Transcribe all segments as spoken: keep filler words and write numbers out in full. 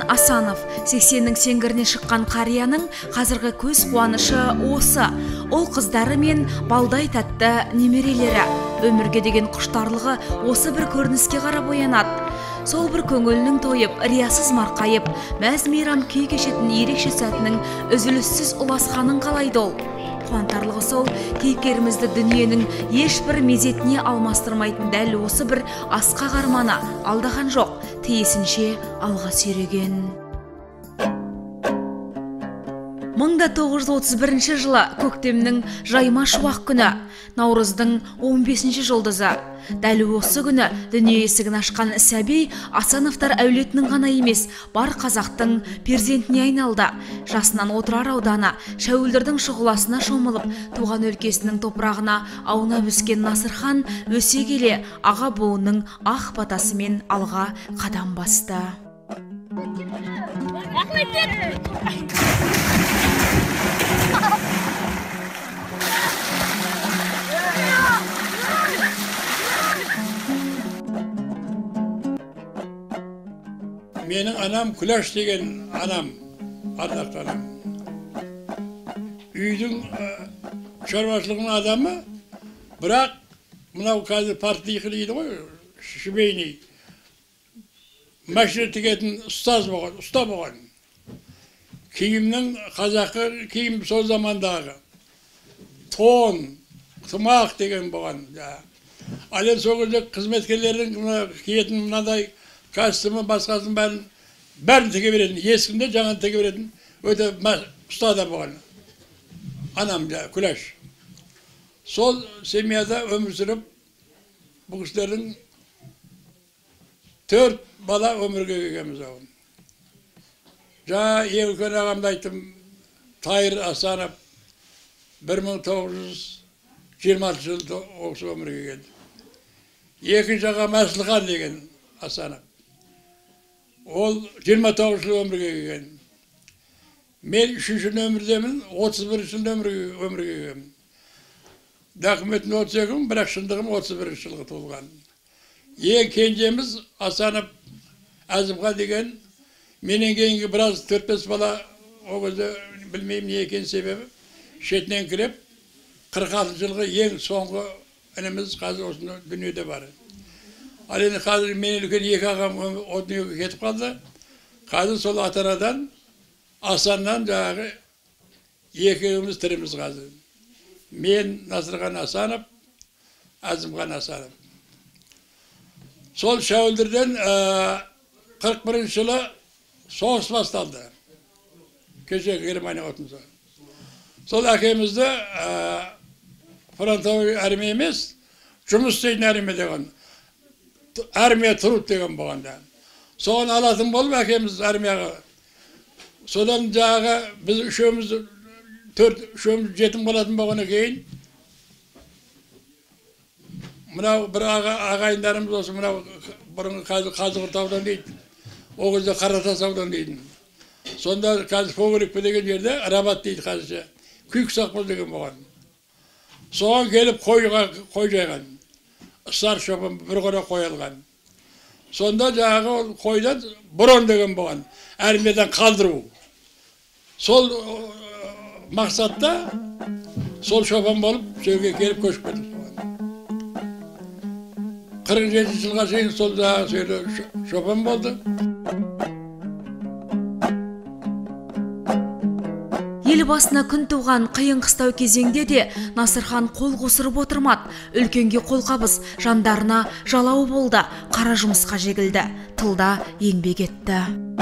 Асанов сексеннің сеңгіріне шыққан қарияның қазіргі көз қуанышы осы. Ол қыздары мен балдай тәтті немерелері. Өмірге деген құштарлығы осы бір көрініске қарап оянады. Сол бір көңілінің тойып, риясыз марқайып, мәз-мейрам күй кешетін ерекше сәтінің үзіліссіз ұласқанын қалайды ол. Қуантарлығы сол, кейіпкерімізді дүниенің ешбір мезетіне алмастырмайтын дәл осы бір асқақ арманы алдаған жоқ, тиісінше алға сүйреген. мың тоғыз жүз отыз бірінші жылы көктемнің жайма шуақ күні, наурыздың он бесінші жұлдызы. Дәл осы күні дүние есігін ашқан сәби Асановтар әулетінің ғана емес, бар қазақтың перзентіне айналды. Жасынан Отырар ауданы Шәуілдірдің шұғыласына шомылып, туған өлкесінің топырағына аунап өскен Насырхан өсе келе аға буынның ақ батасымен алға қадам басты. Менің анам Күләш деген анам, ардақты анам. Үйдің шаруашылығының адамы, бірақ мынау қазір партийқы дейді ғой, шібейний. Машина тігетін ұстаз болған, ұста болған. Киімнің қазақы киім сол замандағы. Тон, тымақ деген болған. Ален сол кезде қызметкерлердің киетін мынадай костюмы, басқасын бәрін бәрін тіге беретін, ескінде жаңа тіге беретін өте ұста да болған. Анам Күләш. Сол семьяда өмір сүріп, бұл кісілердің төрт бала өмірге келгенбіз оған. Жаңа ең үлкен ағамды айттым, Тайыр Асанов бір мың тоғыз жүз жиырма алтыншы жылы осы өмірге келді. Екінші ағам Әсілхан деген Асанов. Ол жиырма тоғыз жыл өмірге келген. Мен үшінші өмірдемін, отыз бірінші жылы өмірге келгенмін. Документім отыз екі, бірақ шындығым отыз бірінші жылғы туылған. Ең кенжеміз Асанов Әзімхан деген, менен кейінгі біраз төрт бес бала, о кезде білмеймін не екен себебі, шетінен кіріп, қырық алтыншы жылғы ең соңғы ініміз қазір осында дүниеде бар. Ал енді қазір менен үлкен екі ағам о дүниеге кетіп қалды. Қазір сол ата-анадан, Асаннан жаңағы екеуміз тіріміз қазір. Мен Насырхан Асанов, Әзімхан Асанов. Сол Шәуілдірден қырық бірінші жылы соғыс басталды. Кеше Германия отынса. Сол әкемізді фронтовый армия емес, жұмыс істейтін армия деген. Армия тұрып деген болғанда. Соған алатын болып әкеміз армияға. Содан жағы біз үшеуміз, төрт үшеуміз жетім болатын болғаны кейін. Мынау бір ағайындарымыз осы, мынау бұрынғы Қазығұртаудан дейді. О кезде Қаратасаудан дейді. Сонда қазір Фогелевпе деген жерде Рабат дейді қазірше. Күйік сақпыз деген болған. Соған келіп қой жайған. Сар шопын бір қора қойылған. Сонда жаңағы қойдан бұрын деген болған. Армиядан қалдыру. Сол мақсатта сол шопан болып сөйге келіп көшіп кетіп болған. қырық жетінші жылға шейін сол сөйлі шопан болды. Ел басына күн туған қиын қыстау кезеңде де Насырхан қол қосырып отырмады. Үлкенге қолқабыс, жандарына жалау болды, қара жұмысқа жегілді, тылда еңбек етті.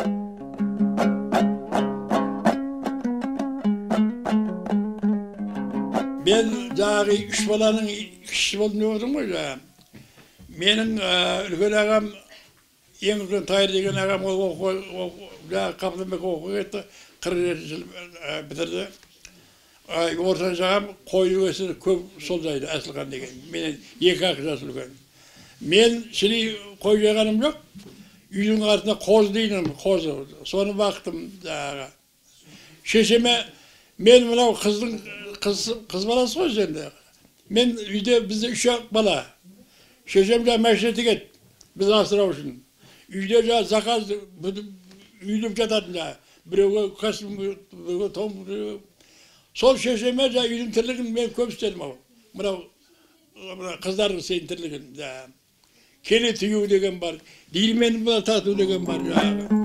Мен жаңағы үш баланың кіші болдым деп отырмын ғой жаңағы. Менің үлкен ағам, ең үлкен Тайыр деген ағам, ол жаңағы Қапылбек оқуға кетті. қырық жеті жыл бітірді. Ортан жағам қойды өсі көп сол жайды, Әсілхан деген. Менен екі ақ жас үлкен. Мен шыли қой жайғаным жоқ. Үйдің артында қоз деймін, қозы. Соны бақтым жаңағы. Шешеме, мен мынау қыздың қыз баласы ғой жерде. Мен үйде бізде үш ақ бала. Шешем жаңа машина тігеді, біз асырау үшін. Үйде жаңа заказ үйіліп жататын жаңағы. Біреуге костюм, біреуге том, біреуге. Сол шешеме жаңағы үйдің тірлігін мен көп істедім ау. Мынау қыздардың сенің тірлігін жаңағы. Келе түйу деген бар, диірменді бұла тату деген бар жаңағы.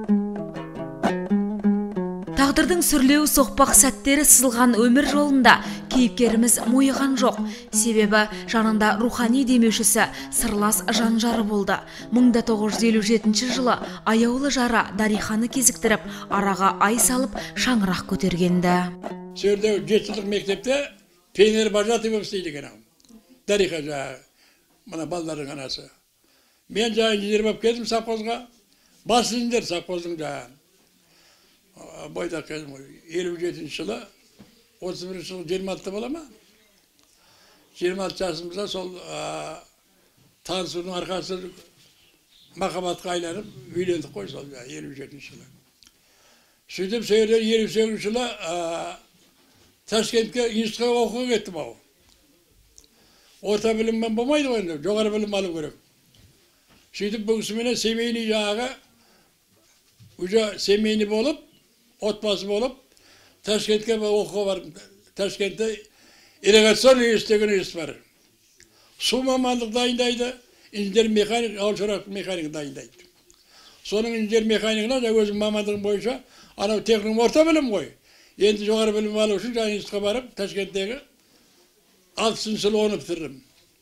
Тағдырдың сүрлеу соқпақ сәттері сызылған өмір жолында кейіпкеріміз мойыған жоқ. Себебі жанында рухани демеушісі сырлас жан-жары болды. мың тоғыз жүз елу жетінші жылы аяулы жары Дариханы кезіктіріп, араға ай салып шаңырақ көтергенді. Сөрде жеті мектепте пионер вожатый болып істейді екен. Дариха жаңағы, мына балалардың анасы. Мен жаңағы инженер болып келдім совхозға. Бас инженер совхоздың жаңағы. Бойда келдім, елу жетінші жылы, отыз бірінші жылы жиырма алты бола ма? жиырма алты жасымызда сол танысудың арқасы махаббатқа айланып, үйлендік қой сол елу жетінші жылы. Сөйтіп, сөйлер елу сегізінші жылы Ташкентке институтқа оқуға кеттім ау. Орта біліммен болмайды ғой, жоғары білім алу керек. Сөйтіп, бүгісіменен семейный жаңағы, уже семейный болып, отбасы болып, Ташкентке оқуға бардым. Ташкентте ирригацион институты деген институт бар. Су мамандық дайындайды, инженер механик, ауыл шаруашылық механик дайындайды. Соның инженер механикына өзім мамандығым бойынша, анау техникум орта білім ғой. Енді жоғары білім алу үшін жаңа институтқа барып, Ташкенттегі алтыншы жылы оны бітірдім.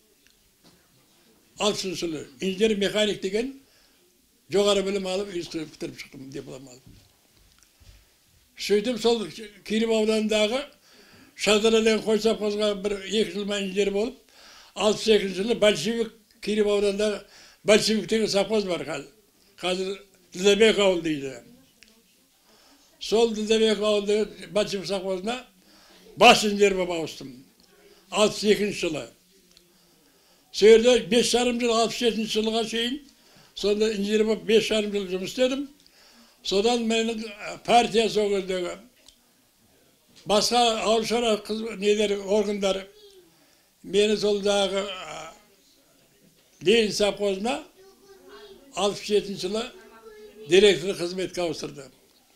алтыншы жылы инженер механик деген жоғары білім алып, институт бітіріп шықтым, диплом алып. Сөйтіп, сол Киров ауданындағы Шадыра деген қой совхозға бір екі жыл инженер болып, алпыс екінші жылы большевик, Киров ауданындағы большевик деген совхоз бар қазір. Қазір Ділдәбек ауыл дейді. Сол Ділдәбек ауылдағы большевик совхозына бас инженер болып ауыстым. алпыс екінші жылы. Сөйерде бес жарым жыл, алпыс жетінші жылға шейін, сонда инженер болып бес жарым жыл жұмыс істедім. Содан менің партия сол кездегі басқа ауыл шаруашылық нелер органдары мені сол дағы Ленин совхозына алпыс жетінші жылы директор қызметке ауыстырды.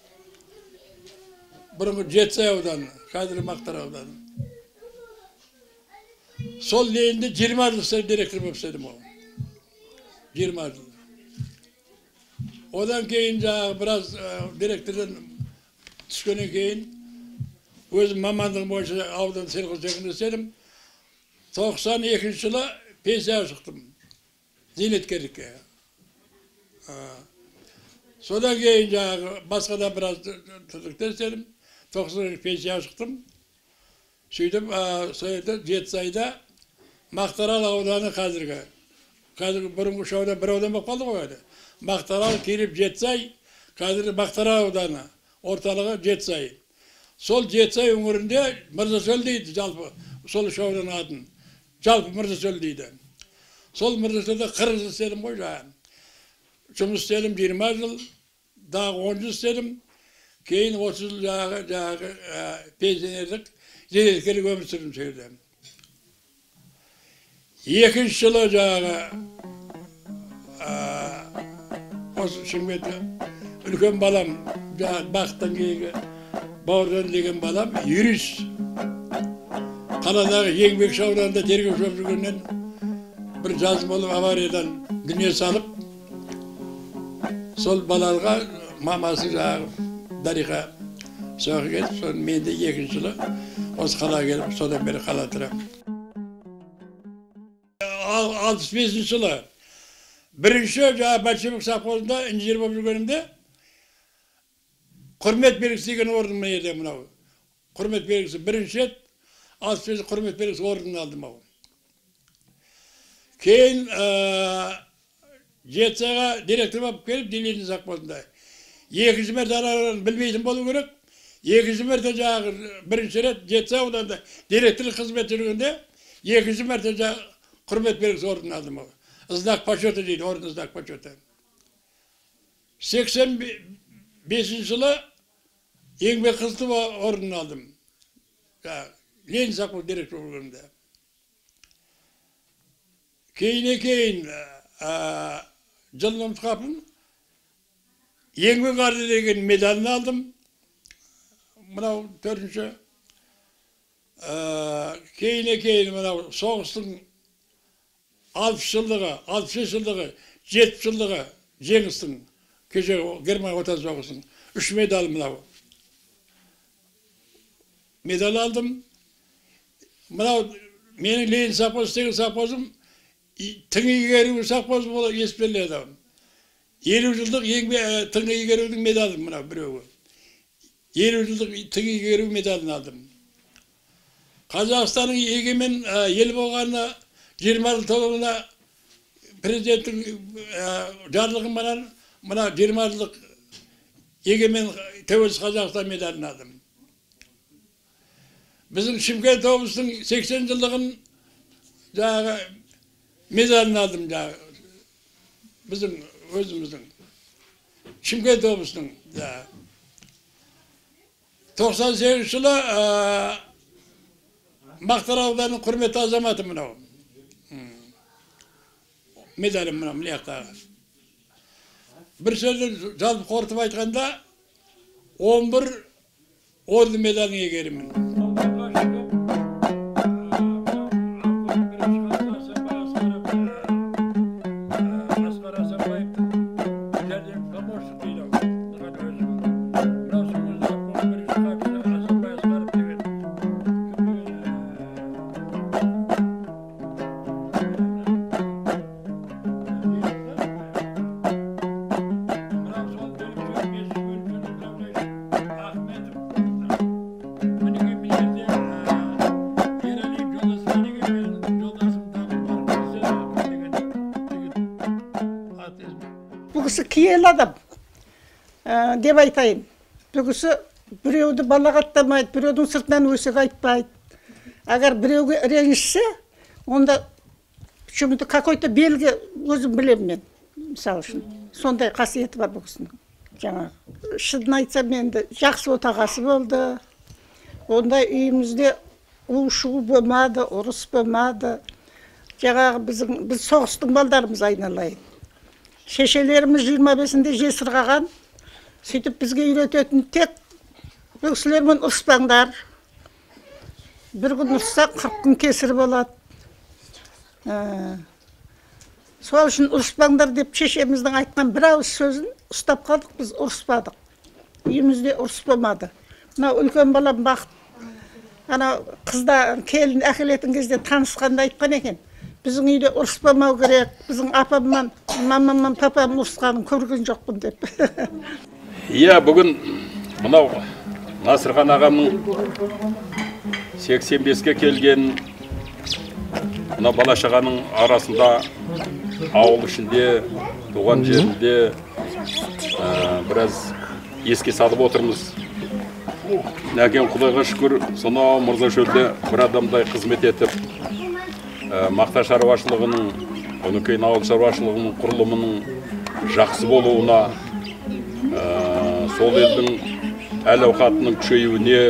Бұрынғы Жетісай ауданы, қазір Мақтар ауданы. Сол Ленинде жиырма жыл директор болып істедім ол. жиырма жыл. Одан кейін жаңағы біраз директордан түскеннен кейін өзім мамандығым бойынша аудан сельхозтехникада істедім. тоқсан екінші жылы пенсияға шықтым. Зейнеткерлікке. Содан кейін жаңағы басқа да біраз тірлікте істедім. тоқсан екінші пенсияға шықтым. Сөйтіп, сөйтіп Жетісайда Мақтарал ауданы қазіргі. Қазіргі бұрынғы шауда бір аудан болып қалды ғой. Мақтарал, Киров, Жетісай, қазіргі Мақтарал ауданы, орталығы Жетісай. Сол Жетісай өңірінде Мырзасөл дейді, жалпы, сол шаудан атын. Жалпы Мырзасөл дейді. Сол Мырзасөлде қырық жыл істедім ғой жаңағы. Жұмыс істедім жиырма жыл, дағы он жыл істедім. Кейін отыз жыл жаңағы, жаңағы пенсионерлік, зейнеткерлік өмір сүрдім сөйледім. Екінші жылы жаңағы осы Шымкентте үлкен балам, бақыттан кейінгі Бауыржан деген балам, юрист. Қаладағы еңбекші ауданында тергеуші болып жүргеннен бір жаз болып авариядан дүние салып, сол балаларға мамасы жаңағы Дариха соғы келіп, соны мен де екінші жылы осы қалаға келіп, содан бері қала тұрамын. алпыс бесінші жылы бірінші жаңағы большевик совхозында инженер болып жүргенімде құрмет белгісі деген орным еді мынау. Құрмет белгісі бірінші рет алпыс бесінші құрмет белгісі орнын алдым ау. Кейін Жетісайға директор болып келіп, Ленин совхозында. Екінші мәрте араларын білмейтін болу керек. Екінші мәрте жаңағы бірінші рет Жетісай ауданында директорлық қызмет жүргенде, екінші мәрте жаңағы құрмет белгісі орнын алдым ау. Знак почета дейді, орын знак почета. сексен бесінші жылы еңбек қызыл орнын алдым. Ленин совхоз директор болғанда. Кейіне кейін жылын ұмытқапын, еңбек арды деген медалін алдым. Мынау төртінші. Кейіне кейін мынау соғыстың алпыс жылдығы, алпыс жылдығы, жетпіс жылдығы жеңістің, кеше Германия отан соғысының үш медал мынау. Медал алдым. Мынау менің Ленин сапоз деген сапозым тыңы игеруі сапоз болып еспеледі. елу жылдық еңбек тыңы игерудің медалым мынау біреуі. елу жылдық тыңы игеру медалын алдым. Қазақстанның егемен ел болғанына жиырма жыл толуына президенттің жарлығымен мына жиырма жылдық егемен тәуелсіз Қазақстан медалін алдым. Біздің Шымкент облысының сексен жылдығын жағы медалін алдым жағы. Біздің өзіміздің Шымкент облысының жағы. тоқсан сегізінші жылы Мақтарал ауданының құрметті азаматы мынау. Медалім мынау мынаяқтағы. Бір сөзді жалпы қорытып айтқанда он бір орын медалын иегерімін. Бүгісі киелі адам деп айтайын. Бүгісі біреуді балағаттамайды, біреудің сыртынан өсек айтпайды. Агар біреуге ренжісе, онда шүмді какой-то белгі өзім білем мен, мысалы үшін. Сондай қасиеті бар бүгісінің. Жаңа шыдын айтсам енді жақсы отағасы болды. Онда үйімізде у-шу болмады, ұрыс болмады. Жаңағы біз соғыстың балдарымыз айналайын. Шешелеріміз жиырма бесінде жесір қаған, сөйтіп бізге үйрететін тек бұл кісілермен ұрыспаңдар. Бір күн ұрыссақ қырық күн кесір болады. Сол үшін ұрыспаңдар деп шешеміздің айтқан бір ауыз сөзін ұстап қалдық, біз ұрыспадық. Үйімізде ұрыс болмады. Мына үлкен балам бақыт, ана қызда келін әкелетін кезде танысқанда айтқан екен. Біздің үйде ұрыс болмау керек, біздің апаммен, мамаммен, папам ұрысқанын көрген жоқпын деп. Иә, бүгін мынау Насырхан ағамның сексен беске келген мына бала-шағаның арасында ауыл ішінде, туған жерінде біраз еске салып отырмыз. Нәкен Құдайға шүкір, сонау Мұрза шөлде бір адамдай қызмет етіп, мақта шаруашылығының, оның кейін ауыл шаруашылығының құрылымының жақсы болуына, сол елдің әл-ауқатының күшеюіне,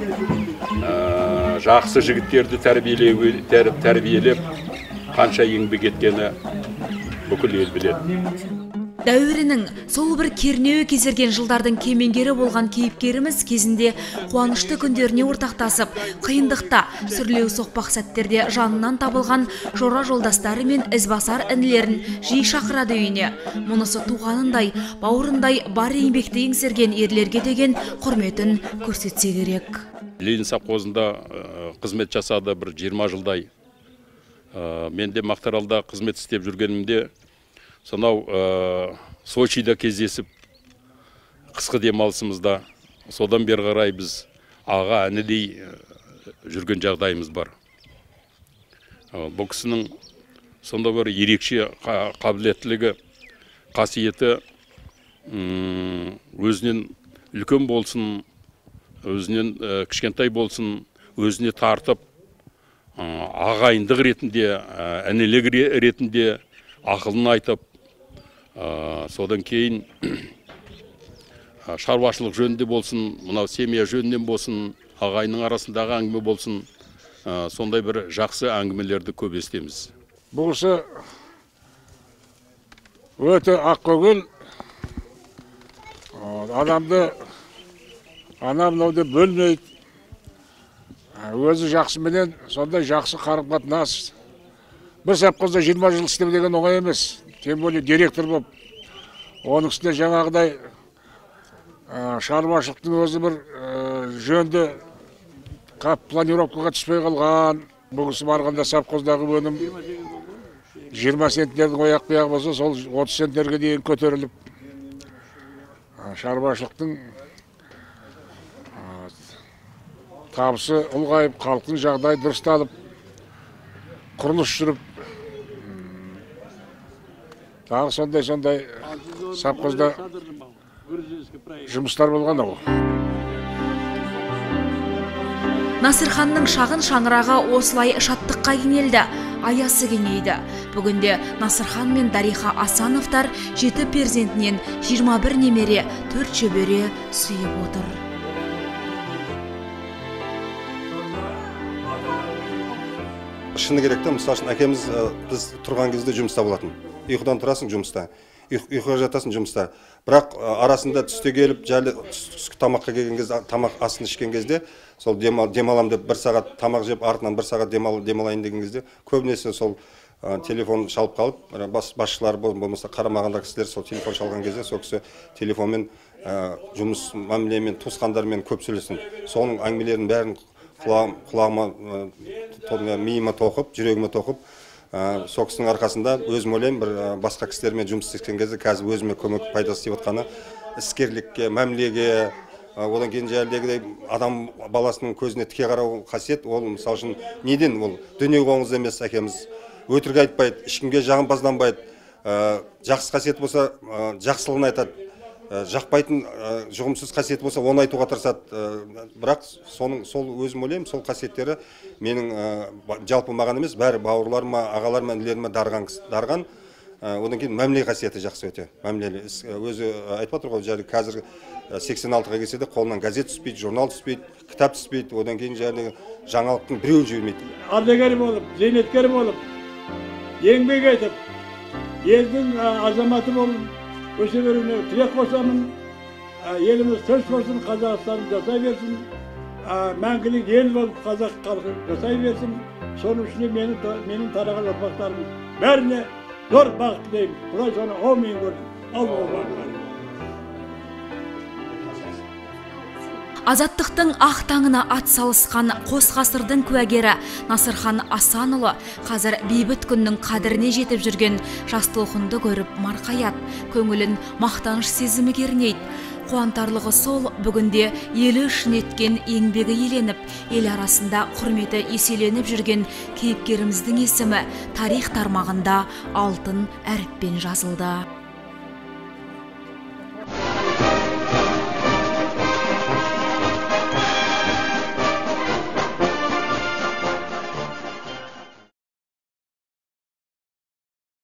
жақсы жігіттерді тәрбиелеп, қанша еңбек еткені бүкіл ел біледі. Дәуірінің сол бір кернеуі кезерген жылдардың кемеңгері болған кейіпкеріміз кезінде қуанышты күндеріне ортақтасып, қиындықта, сүрлеу соқпақ сәттерде жанынан табылған жора жолдастары мен ізбасар інілерін жиі шақырады үйіне. Мұнысы туғанындай, бауырындай бар еңбекті еңсерген ерлерге деген құрметін көрсетсе керек. Ленин совхозында қызмет жасады бір жиырма жылдай. Мен де Мақтаралда қызмет істеп жүргенімде сонау Сочида кездесіп, қысқы демалысымызда, содан бері қарай біз аға інідей жүрген жағдайымыз бар. Бұл кісінің сонда бір ерекше қабілеттілігі, қасиеті өзінен үлкен болсын, өзінен кішкентай болсын, өзіне тартып, ағайындық ретінде, інілік ретінде ақылын айтып, содан кейін шаруашылық жөнінде болсын, мынау семья жөнінен болсын, ағайынның арасындағы әңгіме болсын, сондай бір жақсы әңгімелерді көп естеміз. Бұлысы өте ақкөңіл, Адамды ана мынау деп бөлмейді. Өзі жақсы менен сондай жақсы қарым-қатынас. Бір совхозда жиырма жыл істеу деген оңай емес. Тем более директор болып. Оның үстіне жаңағыдай шаруашылықтың өзі бір жөнді планировкаға түспей қалған. Бұл кісі барғанда совхоздағы өнім жиырма центнердің ояқ бұяғы болса, сол отыз центнерге дейін көтеріліп, шаруашылықтың табысы ұлғайып, халықтың жағдайы дұрысталып, құрылыс жүріп, тағы сондай-сондай совхозда жұмыстар болған ол. Насырханның шағын шаңырағы осылай шаттыққа кеңелді, аясы кеңейді. Бүгінде Насырхан мен Дариха Асановтар жеті перзентінен жиырма бір немере, төрт шөбере сүйіп отыр. Шыны керек та, мысалы үшін әкеміз біз тұрған кезде жұмыста болатын. Ұйқыдан тұрасың жұмыста, ұйқыға жатасың жұмыста. Бірақ арасында түсте келіп, жайлы түскі тамаққа келген кезде, тамақ асын ішкен кезде, сол демалам деп бір сағат тамақ жеп, артынан бір сағат демалайын деген кезде, көбінесе сол телефон шалып қалып, басшылар болмаса қарамағанда кісілер сол телефон шалған кезде, сол кісі телефонмен жұмыс мәмілемен, туысқандармен көп сөйлесін. Соның әңгімелерін бәрін құлағыма, миыма тоқып, жүрегіме тоқып, сол кісінің арқасында өзім ойлаймын, бір басқа кісілермен жұмыс істеген кезде қазір өзіме көмек пайдасы тиіп отқаны, іскерлікке, мәмілеге, одан кейін жәлдегідей адам баласының көзіне тіке қарау қасиет, ол мысалы үшін неден ол дүние қоңыз емес әкеміз, өтірік айтпайды, ешкімге жағымпазданбайды, жақсы қасиет болса жақсылығын айтады, жақпайтын жұғымсыз қасиет болса оны айтуға тырысады. Бірақ соның сол өзім ойлаймын, сол қасиеттері менің жалпы маған емес, бәрі бауырларыма, ағаларыма, інілеріме дарған. Одан кейін мәміле қасиеті жақсы өте. Мәмілелі. Өзі айтып отыр ғой, жәрі қазір сексен алтыға келсе де қолынан газет түспейді, журнал түспейді, кітап түспейді. Одан кейін жәрі жаңалықтың біреуін жібермейді. Ардагер болып, зейнеткер болып, еңбек етіп, елдің азаматы болып, өсе беруіне тілек қосамын. Еліміз тыныш болсын, Қазақстаным жасай берсін. Мәңгілік ел болып қазақ халқы жасай берсін. Соның үшіне менің тараған ұрпақтарым бәріне зор бақыт тілеймін. Құдай соны аумин көрсін. Алла. Азаттықтың ақ таңына ат салысқан қос ғасырдың куәгері Насырхан Асанұлы қазір бейбіт күннің қадіріне жетіп жүрген жас толқынды көріп марқаят, көңілін мақтаныш сезімі кернейді. Қуантарлығы сол, бүгінде елі үшін еткен еңбегі еленіп, ел арасында құрметі еселеніп жүрген кейіпкеріміздің есімі тарих тармағында алтын әріппен жазылды.